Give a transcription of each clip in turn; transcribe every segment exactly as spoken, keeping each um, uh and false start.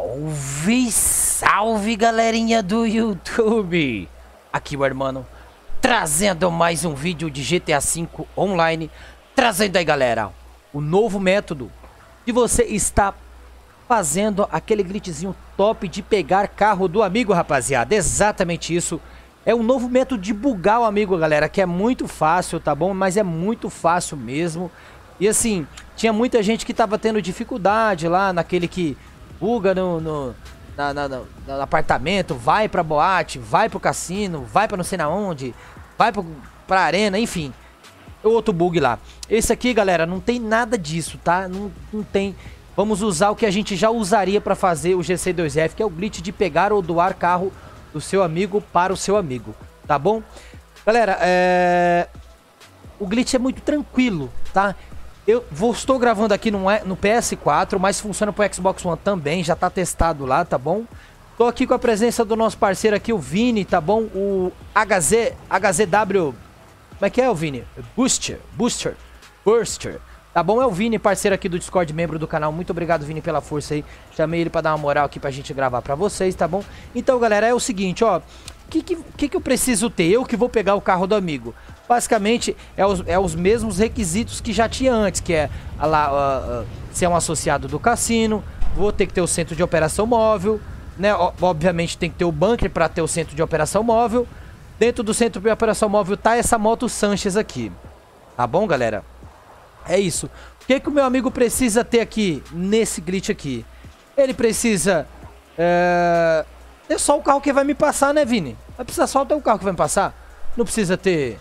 Salve, salve galerinha do YouTube! Aqui o Hermano, trazendo mais um vídeo de G T A cinco online. Trazendo aí galera, o novo método de você está fazendo aquele glitchzinho top de pegar carro do amigo, rapaziada. Exatamente isso, é um novo método de bugar o amigo, galera, que é muito fácil, tá bom? Mas é muito fácil mesmo. E assim, tinha muita gente que tava tendo dificuldade lá naquele que buga no, no, na, na, no, no apartamento, vai pra boate, vai pro cassino, vai pra não sei na onde, vai pro, pra arena, enfim. Outro bug lá. Esse aqui, galera, não tem nada disso, tá? Não, não tem. Vamos usar o que a gente já usaria pra fazer o G C dois F, que é o glitch de pegar ou doar carro do seu amigo para o seu amigo, tá bom? Galera, é... o glitch é muito tranquilo, tá? Eu vou, estou gravando aqui no, no P S quatro, mas funciona pro Xbox One também, já tá testado lá, tá bom? Tô aqui com a presença do nosso parceiro aqui, o Vini, tá bom? O H Z, H Z W, como é que é o Vini? Booster, Booster, Booster, tá bom? É o Vini, parceiro aqui do Discord, membro do canal. Muito obrigado, Vini, pela força aí. Chamei ele pra dar uma moral aqui pra gente gravar pra vocês, tá bom? Então, galera, é o seguinte, ó. O que, que, que eu preciso ter? Eu que vou pegar o carro do amigo. Basicamente, é os, é os mesmos requisitos que já tinha antes, que é lá, uh, uh, ser um associado do cassino, vou ter que ter o centro de operação móvel, né? O, obviamente tem que ter o bunker para ter o centro de operação móvel. Dentro do centro de operação móvel tá essa moto Sanchez aqui. Tá bom, galera? É isso. O que que o meu amigo precisa ter aqui, nesse glitch aqui? Ele precisa... É... ter só o carro que vai me passar, né, Vini? Vai precisar só ter o carro que vai me passar. Não precisa ter...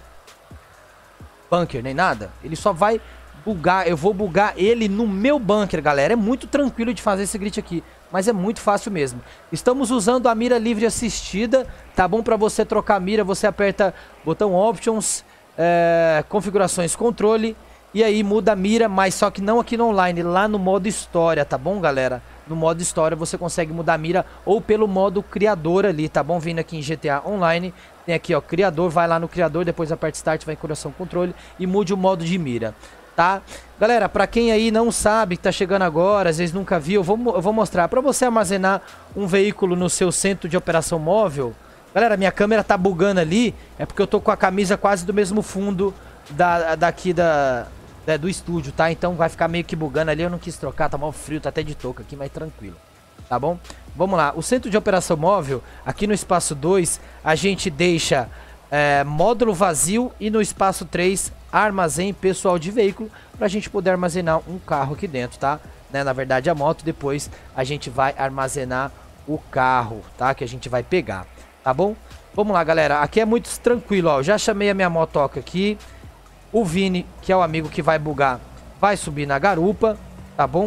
bunker nem nada. Ele só vai bugar. Eu vou bugar ele no meu bunker, galera. É muito tranquilo de fazer esse glitch aqui, mas é muito fácil mesmo. Estamos usando a mira livre assistida, tá bom? Para você trocar a mira, você aperta botão options, é, configurações, controle, e aí muda a mira, mas só que não aqui no online, lá no modo história, tá bom, galera? No modo história você consegue mudar a mira ou pelo modo criador ali, tá bom? Vindo aqui em G T A Online, tem aqui ó, criador, vai lá no criador, depois aperta start, vai em configuração controle e mude o modo de mira, tá? Galera, pra quem aí não sabe, que tá chegando agora, às vezes nunca viu, eu vou, eu vou mostrar. Pra você armazenar um veículo no seu centro de operação móvel, galera, minha câmera tá bugando ali, é porque eu tô com a camisa quase do mesmo fundo da, daqui da... É, do estúdio, tá? Então vai ficar meio que bugando ali. Eu não quis trocar, tá mal frio, tá até de touca aqui, mas tranquilo, tá bom? Vamos lá, o centro de operação móvel, aqui no espaço dois, a gente deixa é, módulo vazio, e no espaço três, armazém pessoal de veículo, pra gente poder armazenar um carro aqui dentro, tá? Né? Na verdade a moto, depois a gente vai armazenar o carro, tá? Que a gente vai pegar, tá bom? Vamos lá, galera, aqui é muito tranquilo, ó. Eu já chamei a minha motoca aqui. O Vini, que é o amigo que vai bugar, vai subir na garupa, tá bom?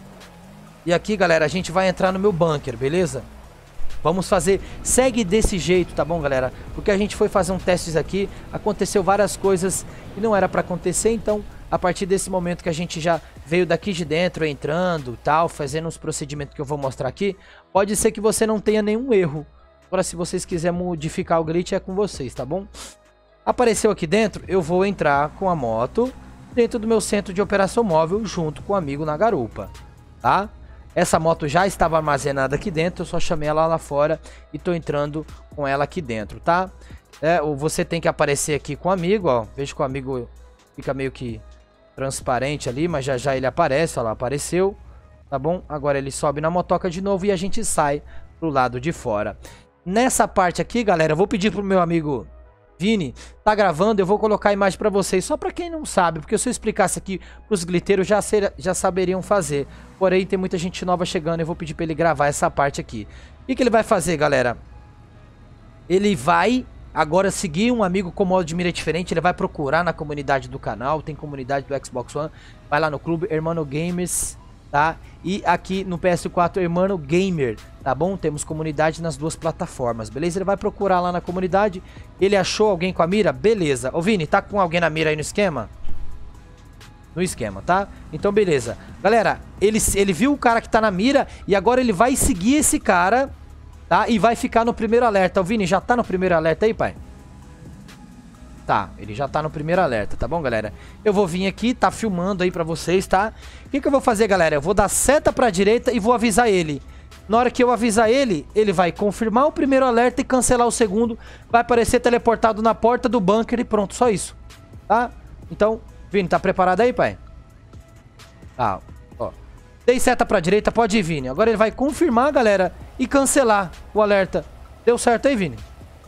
E aqui, galera, a gente vai entrar no meu bunker, beleza? Vamos fazer, segue desse jeito, tá bom, galera? Porque a gente foi fazer um testes aqui, aconteceu várias coisas que não era pra acontecer, então, a partir desse momento que a gente já veio daqui de dentro, entrando, tal, fazendo os procedimentos que eu vou mostrar aqui, pode ser que você não tenha nenhum erro. Agora, se vocês quiserem modificar o glitch, é com vocês, tá bom? Apareceu aqui dentro, eu vou entrar com a moto dentro do meu centro de operação móvel junto com o amigo na garupa, tá? Essa moto já estava armazenada aqui dentro, eu só chamei ela lá fora e tô entrando com ela aqui dentro, tá? É, você tem que aparecer aqui com o amigo, ó. Vejo que o amigo fica meio que transparente ali, mas já já ele aparece, ó lá, apareceu, tá bom? Agora ele sobe na motoca de novo e a gente sai pro lado de fora. Nessa parte aqui, galera, eu vou pedir pro meu amigo... Vini, tá gravando, eu vou colocar a imagem pra vocês, só pra quem não sabe, porque se eu explicasse aqui pros gliteiros já, ser, já saberiam fazer. Porém, tem muita gente nova chegando, eu vou pedir pra ele gravar essa parte aqui. O que, que ele vai fazer, galera? Ele vai agora seguir um amigo com modo de mira diferente, ele vai procurar na comunidade do canal, tem comunidade do Xbox One, vai lá no clube Hermano Gamers, tá? E aqui no P S quatro Hermano Gamer, tá bom? Temos comunidade nas duas plataformas, beleza? Ele vai procurar lá na comunidade, ele achou alguém com a mira? Beleza. Ô Vini, tá com alguém na mira aí no esquema? No esquema, tá? Então beleza. Galera, ele, ele viu o cara que tá na mira e agora ele vai seguir esse cara, tá? E vai ficar no primeiro alerta. Ô Vini, já tá no primeiro alerta aí, pai? Tá, ele já tá no primeiro alerta, tá bom, galera? Eu vou vir aqui, tá filmando aí pra vocês, tá? O que que eu vou fazer, galera? Eu vou dar seta pra direita e vou avisar ele. Na hora que eu avisar ele, ele vai confirmar o primeiro alerta e cancelar o segundo. Vai aparecer teleportado na porta do bunker e pronto, só isso. Tá? Então, Vini, tá preparado aí, pai? Tá, ó. Dei seta pra direita, pode ir, Vini. Agora ele vai confirmar, galera, e cancelar o alerta. Deu certo aí, Vini?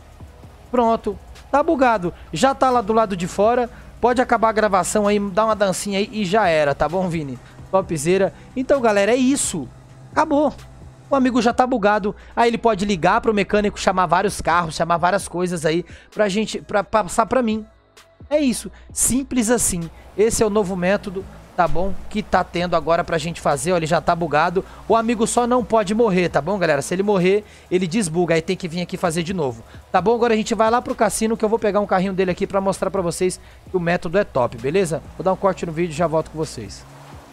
Pronto. Tá bugado. Já tá lá do lado de fora. Pode acabar a gravação aí, dar uma dancinha aí e já era, tá bom, Vini? Topzera. Então, galera, é isso. Acabou. O amigo já tá bugado. Aí ele pode ligar pro mecânico, chamar vários carros, chamar várias coisas aí pra gente, pra passar pra mim. É isso. Simples assim. Esse é o novo método, tá bom? Que tá tendo agora pra gente fazer, ó, ele já tá bugado. O amigo só não pode morrer, tá bom, galera? Se ele morrer, ele desbuga, aí tem que vir aqui fazer de novo. Tá bom? Agora a gente vai lá pro cassino que eu vou pegar um carrinho dele aqui pra mostrar pra vocês que o método é top, beleza? Vou dar um corte no vídeo e já volto com vocês.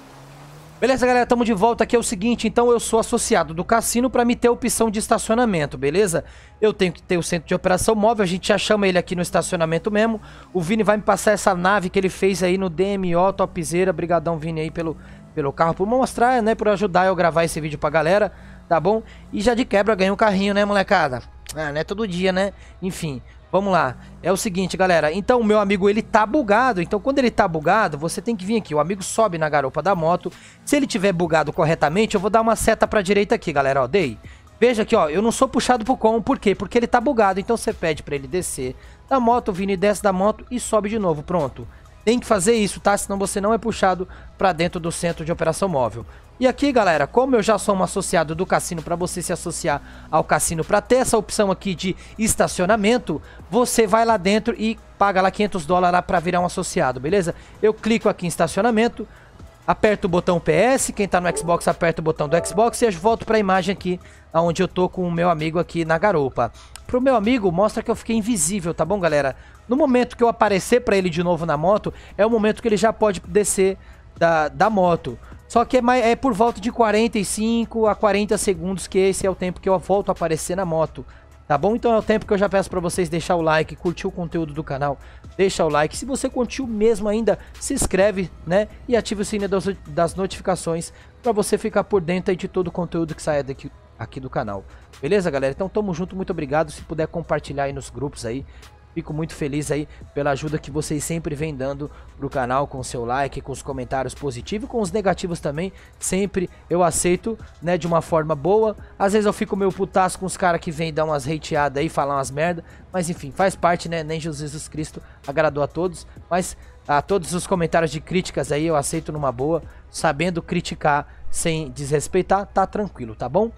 Beleza, galera? Tamo de volta. Aqui é o seguinte, então eu sou associado do cassino pra me ter opção de estacionamento, beleza? Eu tenho que ter o centro de operação móvel, a gente já chama ele aqui no estacionamento mesmo. O Vini vai me passar essa nave que ele fez aí no D M O, topzera. Brigadão, Vini, aí pelo, pelo carro, por mostrar, né? Por ajudar eu a gravar esse vídeo pra galera, tá bom? E já de quebra ganha um carrinho, né, molecada? Ah, não é todo dia, né? Enfim... Vamos lá, é o seguinte, galera, então o meu amigo, ele tá bugado, então quando ele tá bugado, você tem que vir aqui, o amigo sobe na garupa da moto, se ele tiver bugado corretamente, eu vou dar uma seta pra direita aqui, galera, ó, dei. Veja aqui, ó, eu não sou puxado pro com, por quê? Porque ele tá bugado, então você pede pra ele descer da moto, o Vini desce da moto e sobe de novo, pronto. Tem que fazer isso, tá? Senão você não é puxado pra dentro do centro de operação móvel. E aqui, galera, como eu já sou um associado do cassino, para você se associar ao cassino, para ter essa opção aqui de estacionamento, você vai lá dentro e paga lá quinhentos dólares lá para virar um associado, beleza? Eu clico aqui em estacionamento, aperto o botão P S, quem tá no Xbox aperta o botão do Xbox e eu volto para a imagem aqui, onde eu tô com o meu amigo aqui na garupa. Pro meu amigo, mostra que eu fiquei invisível, tá bom, galera? No momento que eu aparecer para ele de novo na moto, é o momento que ele já pode descer da, da moto. Só que é, mais, é por volta de quarenta e cinco a quarenta segundos que esse é o tempo que eu volto a aparecer na moto. Tá bom? Então é o tempo que eu já peço pra vocês deixar o like, curtir o conteúdo do canal, deixa o like. Se você curtiu mesmo ainda, se inscreve, né? E ative o sininho das, das notificações pra você ficar por dentro aí de todo o conteúdo que sai daqui, aqui do canal. Beleza, galera? Então tamo junto, muito obrigado. Se puder compartilhar aí nos grupos aí. Fico muito feliz aí pela ajuda que vocês sempre vêm dando pro canal, com o seu like, com os comentários positivos, com os negativos também. Sempre eu aceito, né, de uma forma boa. Às vezes eu fico meio putaço com os caras que vêm dar umas hateadas aí, falar umas merda. Mas enfim, faz parte, né, nem Jesus Cristo agradou a todos. Mas a todos os comentários de críticas aí eu aceito numa boa. Sabendo criticar sem desrespeitar, tá tranquilo, tá bom?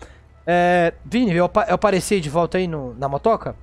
É, Vini, eu, eu apareci de volta aí no, na motoca?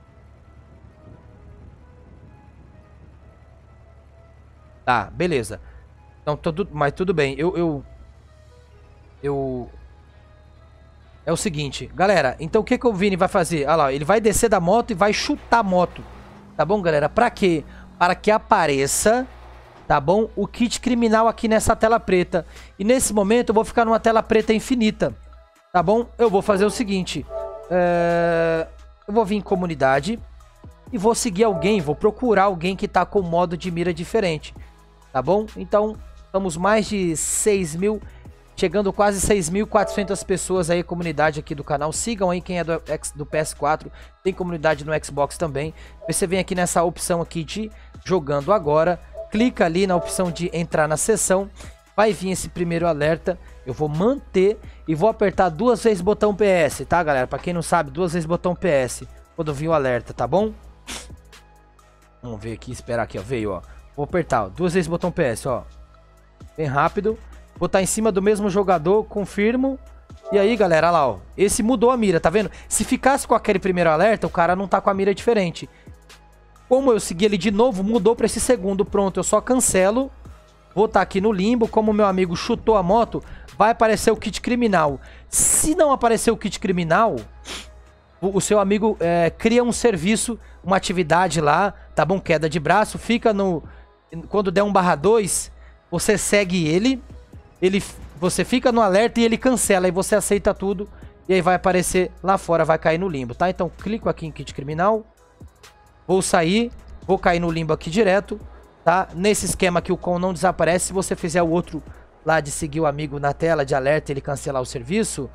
Tá, beleza. Então, tudo, mas tudo bem. Eu, eu... Eu... É o seguinte, galera. Então, o que que o Vini vai fazer? Olha lá, ele vai descer da moto e vai chutar a moto. Tá bom, galera? Pra quê? Para que apareça, tá bom? O kit criminal aqui nessa tela preta. E nesse momento, eu vou ficar numa tela preta infinita. Tá bom? Eu vou fazer o seguinte. É... Eu vou vir em comunidade. E vou seguir alguém. Vou procurar alguém que tá com modo de mira diferente. Tá bom? Então, estamos mais de seis mil, chegando quase seis mil e quatrocentas pessoas aí, comunidade aqui do canal. Sigam aí quem é do, do P S quatro, tem comunidade no Xbox também. Você vem aqui nessa opção aqui de jogando agora, clica ali na opção de entrar na sessão, vai vir esse primeiro alerta, eu vou manter e vou apertar duas vezes o botão P S, tá, galera? Pra quem não sabe, duas vezes o botão P S, quando vir o alerta, tá bom? Vamos ver aqui, esperar aqui, ó, veio, ó. Vou apertar, ó, duas vezes o botão P S, ó. Bem rápido. Botar em cima do mesmo jogador, confirmo. E aí, galera, olha lá, ó. Esse mudou a mira, tá vendo? Se ficasse com aquele primeiro alerta, o cara não tá com a mira diferente. Como eu segui ele de novo, mudou pra esse segundo. Pronto, eu só cancelo. Vou estar aqui no limbo. Como meu amigo chutou a moto, vai aparecer o kit criminal. Se não aparecer o kit criminal... O seu amigo é, cria um serviço, uma atividade lá, tá bom? Queda de braço, fica no... Quando der um barra dois, você segue ele, ele, você fica no alerta e ele cancela, aí você aceita tudo, e aí vai aparecer lá fora, vai cair no limbo, tá? Então clico aqui em kit criminal, vou sair, vou cair no limbo aqui direto, tá? Nesse esquema aqui o com não desaparece, se você fizer o outro lá de seguir o amigo na tela de alerta e ele cancelar o serviço...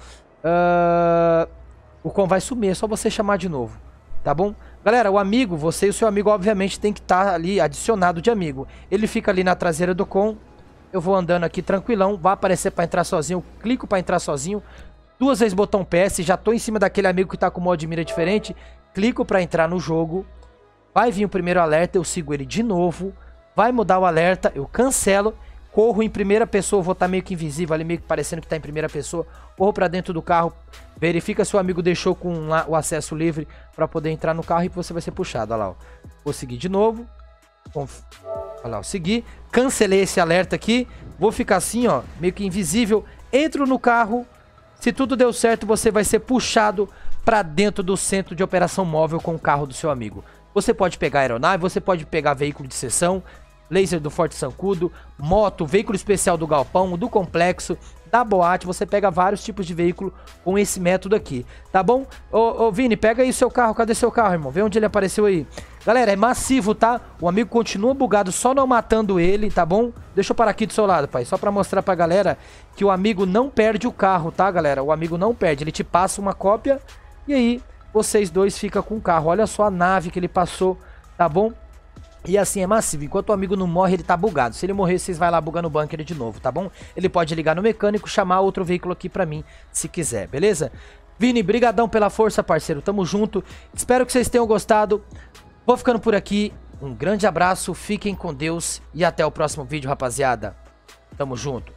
Uh, o com vai sumir, é só você chamar de novo, tá bom? Galera, o amigo, você e o seu amigo, obviamente, tem que estar ali adicionado de amigo. Ele fica ali na traseira do com. Eu vou andando aqui tranquilão. Vai aparecer para entrar sozinho. Eu clico para entrar sozinho. Duas vezes botão P S. Já tô em cima daquele amigo que tá com modo de mira diferente. Clico para entrar no jogo. Vai vir o primeiro alerta. Eu sigo ele de novo. Vai mudar o alerta. Eu cancelo. Corro em primeira pessoa. Vou estar meio que invisível ali, meio que parecendo que tá em primeira pessoa. Corro para dentro do carro. Verifica se o amigo deixou com lá, o acesso livre para poder entrar no carro e você vai ser puxado. Olha lá, ó. Vou seguir de novo. Conf... Olha lá, ó. Segui. Cancelei esse alerta aqui. Vou ficar assim, ó, meio que invisível. Entro no carro. Se tudo deu certo, você vai ser puxado para dentro do centro de operação móvel com o carro do seu amigo. Você pode pegar aeronave, você pode pegar veículo de seção, laser do Forte Sancudo, moto, veículo especial do galpão, do complexo, da boate. Você pega vários tipos de veículo com esse método aqui, tá bom? Ô, ô Vini, pega aí o seu carro. Cadê seu carro, irmão? Vê onde ele apareceu aí. Galera, é massivo, tá? O amigo continua bugado, só não matando ele, tá bom? Deixa eu parar aqui do seu lado, pai. Só pra mostrar pra galera que o amigo não perde o carro, tá, galera? O amigo não perde. Ele te passa uma cópia e aí vocês dois ficam com o carro. Olha só a nave que ele passou, tá bom? E assim é massivo, enquanto o amigo não morre, ele tá bugado. Se ele morrer, vocês vai lá bugar no bunker de novo, tá bom? Ele pode ligar no mecânico, chamar outro veículo aqui pra mim, se quiser, beleza? Vini, brigadão pela força, parceiro, tamo junto. Espero que vocês tenham gostado. Vou ficando por aqui, um grande abraço, fiquem com Deus e até o próximo vídeo, rapaziada. Tamo junto.